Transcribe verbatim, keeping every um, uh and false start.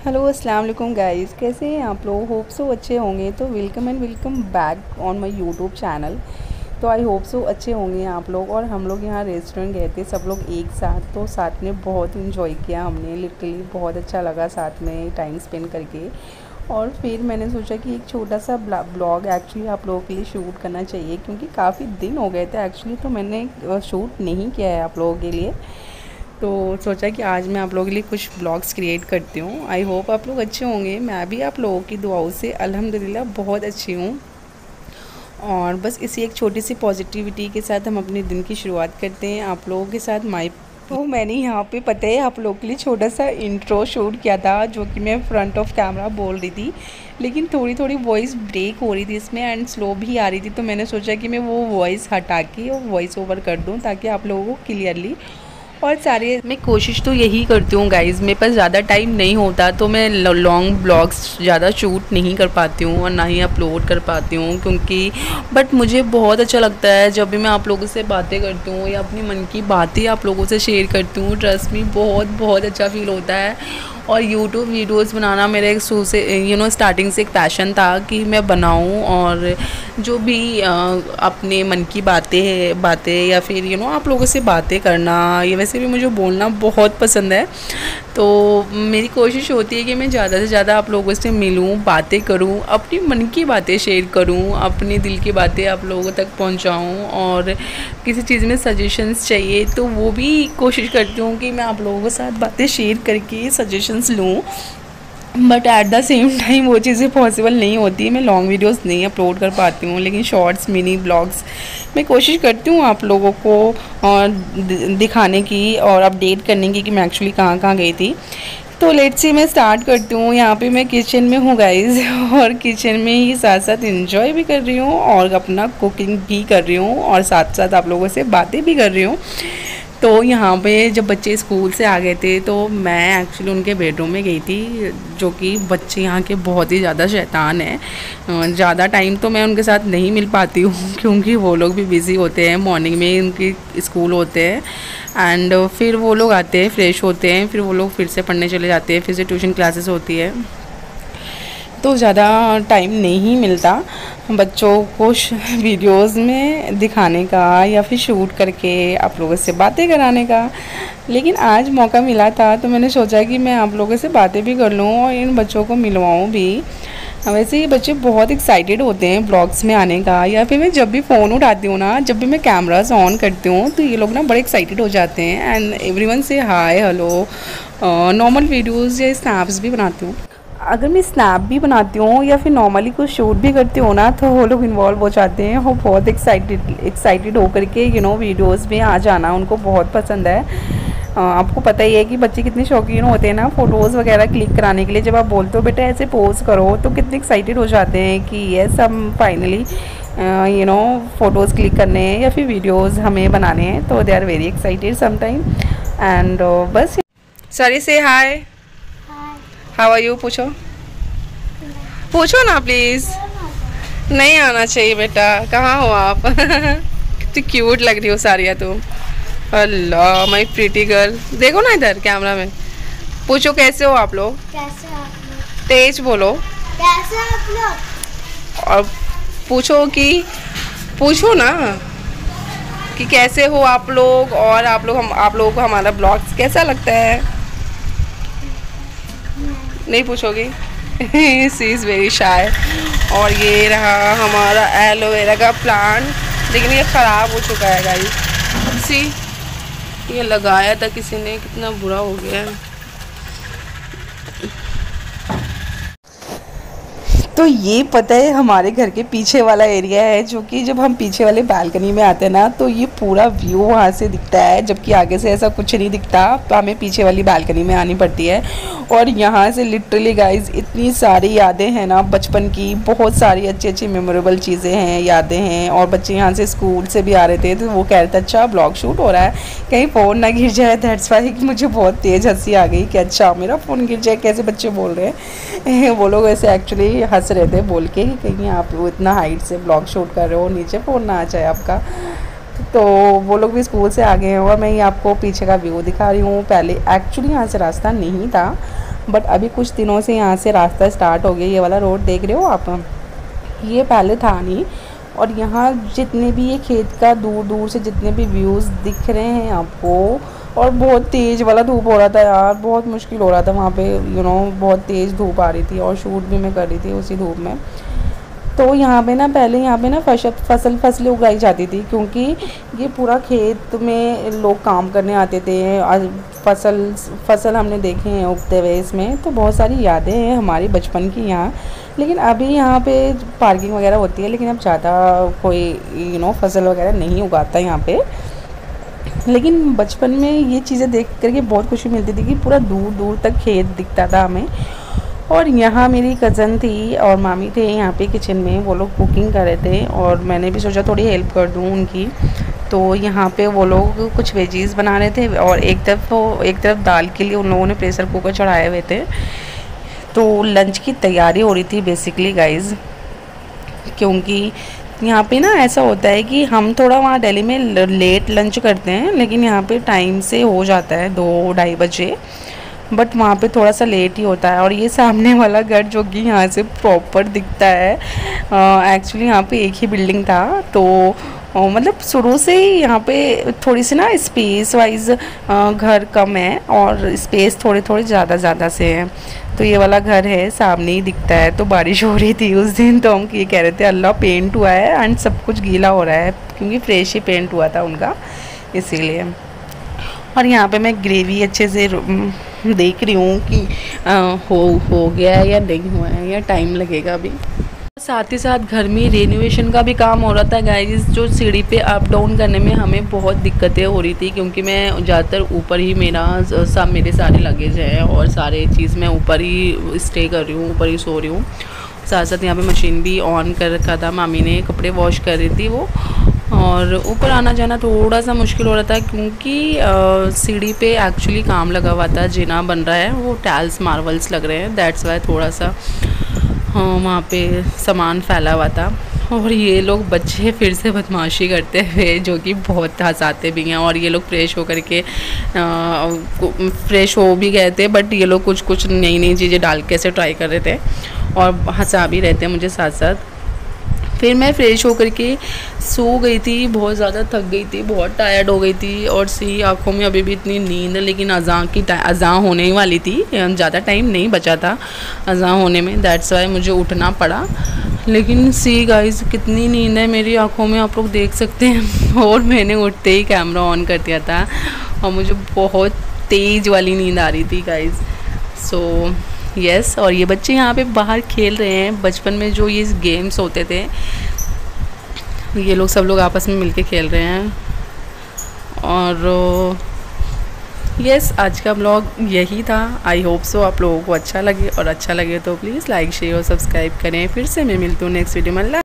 Hello अस्सलाम वालेकुम guys, कैसे हैं आप लोग। होप सो अच्छे होंगे। तो welcome and welcome back on my YouTube channel. तो आई होप सो अच्छे होंगे आप लोग। और हम लोग यहाँ रेस्टोरेंट गए थे सब लोग एक साथ, तो साथ में बहुत इंजॉय किया हमने। लिटरली बहुत अच्छा लगा साथ में टाइम स्पेंड करके। और फिर मैंने सोचा कि एक छोटा सा ब्लॉग एक्चुअली आप लोगों के लिए शूट करना चाहिए, क्योंकि काफ़ी दिन हो गए थे एक्चुअली, तो मैंने शूट नहीं किया है आप लोगों के लिए। तो सोचा कि आज मैं आप लोगों के लिए कुछ ब्लॉग्स क्रिएट करती हूँ। आई होप आप लोग अच्छे होंगे। मैं भी आप लोगों की दुआओं से अल्हम्दुलिल्लाह बहुत अच्छी हूँ। और बस इसी एक छोटी सी पॉजिटिविटी के साथ हम अपने दिन की शुरुआत करते हैं आप लोगों के साथ। माई तो मैंने यहाँ पे पता है आप लोगों के लिए छोटा सा इंट्रो शूट किया था, जो कि मैं फ्रंट ऑफ कैमरा बोल रही थी, लेकिन थोड़ी थोड़ी वॉइस ब्रेक हो रही थी इसमें एंड स्लो भी आ रही थी। तो मैंने सोचा कि मैं वो वॉइस हटा के और वॉइस ओवर कर दूँ ताकि आप लोगों को क्लियरली। और सारे मैं कोशिश तो यही करती हूँ गाइज़, मेरे पास ज़्यादा टाइम नहीं होता तो मैं लॉन्ग ब्लॉग्स ज़्यादा शूट नहीं कर पाती हूँ और ना ही अपलोड कर पाती हूँ, क्योंकि बट मुझे बहुत अच्छा लगता है जब भी मैं आप लोगों से बातें करती हूँ या अपनी मन की बातें आप लोगों से शेयर करती हूँ। ट्रस्ट मी, बहुत बहुत अच्छा फील होता है। और यूट्यूब वीडियोस बनाना मेरे एक शू से यू नो स्टार्टिंग से एक पैशन था कि मैं बनाऊं, और जो भी आ, अपने मन की बातें हैं बातें या फिर यू नो आप लोगों से बातें करना, ये वैसे भी मुझे बोलना बहुत पसंद है। तो मेरी कोशिश होती है कि मैं ज़्यादा से ज़्यादा आप लोगों से मिलूं, बातें करूं, अपनी मन की बातें शेयर करूं, अपने दिल की बातें आप लोगों तक पहुंचाऊं। और किसी चीज़ में सजेशंस चाहिए तो वो भी कोशिश करती हूँ कि मैं आप लोगों के साथ बातें शेयर करके सजेशंस लूँ। But at the same time वो चीज़ें पॉसिबल नहीं होती। मैं लॉन्ग वीडियोस नहीं अपलोड कर पाती हूँ, लेकिन शॉर्ट्स मिनी ब्लॉग्स मैं कोशिश करती हूँ आप लोगों को और दिखाने की और अपडेट करने की कि मैं एक्चुअली कहाँ कहाँ गई थी। तो लेट्स सी मैं स्टार्ट करती हूँ। यहाँ पे मैं किचन में हूँ गाइज, और किचन में ही साथ साथ इंजॉय भी कर रही हूँ और अपना कुकिंग भी कर रही हूँ और साथ साथ आप लोगों से बातें भी कर रही हूँ। तो यहाँ पे जब बच्चे स्कूल से आ गए थे तो मैं एक्चुअली उनके बेडरूम में गई थी, जो कि बच्चे यहाँ के बहुत ही ज़्यादा शैतान हैं। ज़्यादा टाइम तो मैं उनके साथ नहीं मिल पाती हूँ क्योंकि वो लोग भी बिज़ी होते हैं, मॉर्निंग में उनके स्कूल होते हैं एंड फिर वो लोग आते हैं, फ्रेश होते हैं, फिर वो लोग फिर से पढ़ने चले जाते हैं, फिर से ट्यूशन क्लासेस होती है, तो ज़्यादा टाइम नहीं मिलता बच्चों को वीडियोस में दिखाने का या फिर शूट करके आप लोगों से बातें कराने का। लेकिन आज मौका मिला था तो मैंने सोचा कि मैं आप लोगों से बातें भी कर लूँ और इन बच्चों को मिलवाऊँ भी। वैसे ये बच्चे बहुत एक्साइटेड होते हैं ब्लॉग्स में आने का, या फिर मैं जब भी फ़ोन उठाती हूँ ना, जब भी मैं कैमरास ऑन करती हूँ तो ये लोग ना बड़े एक्साइटेड हो जाते हैं एंड एवरीवन से हाय हेलो। नॉर्मल वीडियोज़ या स्नैप्स भी बनाती हूँ। अगर मैं स्नैप भी बनाती हूँ या फिर नॉर्मली कुछ शूट भी करती हूँ ना, तो वो लोग इन्वॉल्व हो जाते हैं। वो बहुत एक्साइटेड एक्साइटेड होकर के यू नो वीडियोस में आ जाना उनको बहुत पसंद है। आ, आपको पता ही है कि बच्चे कितने शौकीन होते हैं ना फ़ोटोज़ वगैरह क्लिक कराने के लिए। जब आप बोलते हो बेटा ऐसे पोज़ करो तो कितने एक्साइटेड हो जाते हैं कि यस हम finally you know photos click करने हैं या फिर वीडियोज़ हमें बनाने हैं। तो they are very excited sometime and बस। सॉरी से हाय हाउ आर यू पूछो पूछो ना प्लीज़। नहीं आना चाहिए बेटा, कहाँ हो आप कितनी क्यूट लग रही हो सारिया तुम। अल्लाह माय प्रीटी गर्ल, देखो ना इधर कैमरा में। पूछो कैसे हो आप लोग। कैसे आप लोग? तेज बोलो। कैसे आप लोग? और पूछो कि पूछो ना कि कैसे हो आप लोग, और आप लोग हम आप लोगों को हमारा ब्लॉग कैसा लगता है। नहीं पूछोगी सी इज़ वेरी शाय। और ये रहा हमारा एलोवेरा का प्लांट, लेकिन ये ख़राब हो चुका है गाइस। सी ये लगाया था किसी ने, कितना बुरा हो गया है। तो ये पता है हमारे घर के पीछे वाला एरिया है, जो कि जब हम पीछे वाले बालकनी में आते हैं ना तो ये पूरा व्यू वहाँ से दिखता है, जबकि आगे से ऐसा कुछ नहीं दिखता, तो हमें पीछे वाली बालकनी में आनी पड़ती है। और यहाँ से लिटरली गाइस इतनी सारी यादें हैं ना बचपन की, बहुत सारी अच्छी अच्छी मेमोरेबल चीज़ें हैं, यादें हैं। और बच्चे यहाँ से स्कूल से भी आ रहे थे तो वो कह रहे थे अच्छा ब्लॉग शूट हो रहा है, कहीं फ़ोन ना गिर जाए। दैट्स वाई कि मुझे बहुत तेज़ हंसी आ गई कि अच्छा मेरा फ़ोन गिर जाए, कैसे बच्चे बोल रहे हैं वो लोग ऐसे एक्चुअली हंस रहे थे बोल के कि कहीं आप वो इतना हाइट से ब्लॉग शूट कर रहे हो, नीचे फ़ोन ना आ जाए आपका। तो वो लोग भी स्कूल से आ गए हैं और मैं ये आपको पीछे का व्यू दिखा रही हूँ। पहले एक्चुअली यहाँ से रास्ता नहीं था, बट अभी कुछ दिनों से यहाँ से रास्ता स्टार्ट हो गया। ये वाला रोड देख रहे हो आप, ये पहले था नहीं। और यहाँ जितने भी ये खेत का दूर दूर से जितने भी व्यूज़ दिख रहे हैं आपको, और बहुत तेज़ वाला धूप हो रहा था यार, बहुत मुश्किल हो रहा था वहाँ पे, यू नो बहुत तेज़ धूप आ रही थी और शूट भी मैं कर रही थी उसी धूप में। तो यहाँ पे ना पहले यहाँ पे ना फसल फसल फसलें उगाई जाती थी, क्योंकि ये पूरा खेत में लोग काम करने आते थे। आज फसल फसल हमने देखे हैं उगते हुए इसमें, तो बहुत सारी यादें हैं हमारी बचपन की यहाँ। लेकिन अभी यहाँ पे पार्किंग वगैरह होती है, लेकिन अब ज़्यादा कोई यू नो फसल वगैरह नहीं उगाता यहाँ पे। लेकिन बचपन में ये चीज़ें देख करके बहुत खुशी मिलती थी कि पूरा दूर दूर तक खेत दिखता था हमें। और यहाँ मेरी कज़न थी और मामी थे यहाँ पे किचन में, वो लोग कुकिंग कर रहे थे और मैंने भी सोचा थोड़ी हेल्प कर दूँ उनकी। तो यहाँ पे वो लोग कुछ वेजीज़ बना रहे थे और एक तरफ एक तरफ दाल के लिए उन लोगों ने प्रेशर कुकर चढ़ाए हुए थे। तो लंच की तैयारी हो रही थी बेसिकली गाइज़, क्योंकि यहाँ पे ना ऐसा होता है कि हम थोड़ा वहाँ दिल्ली में लेट लंच करते हैं, लेकिन यहाँ पे टाइम से हो जाता है दो ढाई बजे, बट वहाँ पे थोड़ा सा लेट ही होता है। और ये सामने वाला घर जो कि यहाँ से प्रॉपर दिखता है, एक्चुअली यहाँ पे एक ही बिल्डिंग था, तो Uh, मतलब शुरू से ही यहाँ पे थोड़ी सी ना स्पेस वाइज घर कम है और स्पेस थोड़े थोड़े ज़्यादा ज़्यादा से है। तो ये वाला घर है सामने ही दिखता है। तो बारिश हो रही थी उस दिन, तो हम ये कह रहे थे अल्लाह पेंट हुआ है एंड सब कुछ गीला हो रहा है, क्योंकि फ्रेश ही पेंट हुआ था उनका, इसीलिए। और यहाँ पे मैं ग्रेवी अच्छे से देख रही हूँ कि आ, हो हो गया है या नहीं हुआ है, या टाइम लगेगा अभी। साथ ही साथ घर में रेनोवेशन का भी काम हो रहा था गाइस, जो सीढ़ी पे अप डाउन करने में हमें बहुत दिक्कतें हो रही थी, क्योंकि मैं ज़्यादातर ऊपर ही मेरा सब मेरे सारे लगेज हैं और सारे चीज़ मैं ऊपर ही स्टे कर रही हूँ, ऊपर ही सो रही हूँ। साथ साथ यहाँ पे मशीन भी ऑन कर रखा था, मामी ने कपड़े वॉश कर रही थी वो, और ऊपर आना जाना थोड़ा सा मुश्किल हो रहा था, क्योंकि सीढ़ी पे एक्चुअली काम लगा हुआ था, जीना बन रहा है, वो टाइल्स मार्बल्स लग रहे हैं, दैट्स वाई थोड़ा सा हाँ वहाँ पे सामान फैला हुआ था। और ये लोग बच्चे फिर से बदमाशी करते हुए, जो कि बहुत हंसाते भी हैं। और ये लोग फ्रेश होकर के फ्रेश हो भी गए थे, बट ये लोग कुछ कुछ नई नई चीज़ें डाल के ऐसे ट्राई कर रहे थे और हंसा भी रहते हैं मुझे साथ साथ। फिर मैं फ़्रेश होकर के सो गई थी, बहुत ज़्यादा थक गई थी, बहुत टायर्ड हो गई थी और सी आँखों में अभी भी इतनी नींद है। लेकिन अज़ां की अज़ां होने वाली थी, ज़्यादा टाइम नहीं बचा था अज़ां होने में, दैट्स वाई मुझे उठना पड़ा। लेकिन सी गाइस कितनी नींद है मेरी आँखों में, आप लोग देख सकते हैं। और मैंने उठते ही कैमरा ऑन कर दिया था और मुझे बहुत तेज़ वाली नींद आ रही थी गाइस। सो यस yes, और ये बच्चे यहाँ पे बाहर खेल रहे हैं। बचपन में जो ये गेम्स होते थे, ये लोग सब लोग आपस में मिलके खेल रहे हैं। और यस yes, आज का ब्लॉग यही था। आई होप सो आप लोगों को अच्छा लगे, और अच्छा लगे तो प्लीज़ लाइक शेयर और सब्सक्राइब करें। फिर से मैं मिलती हूँ नेक्स्ट वीडियो में।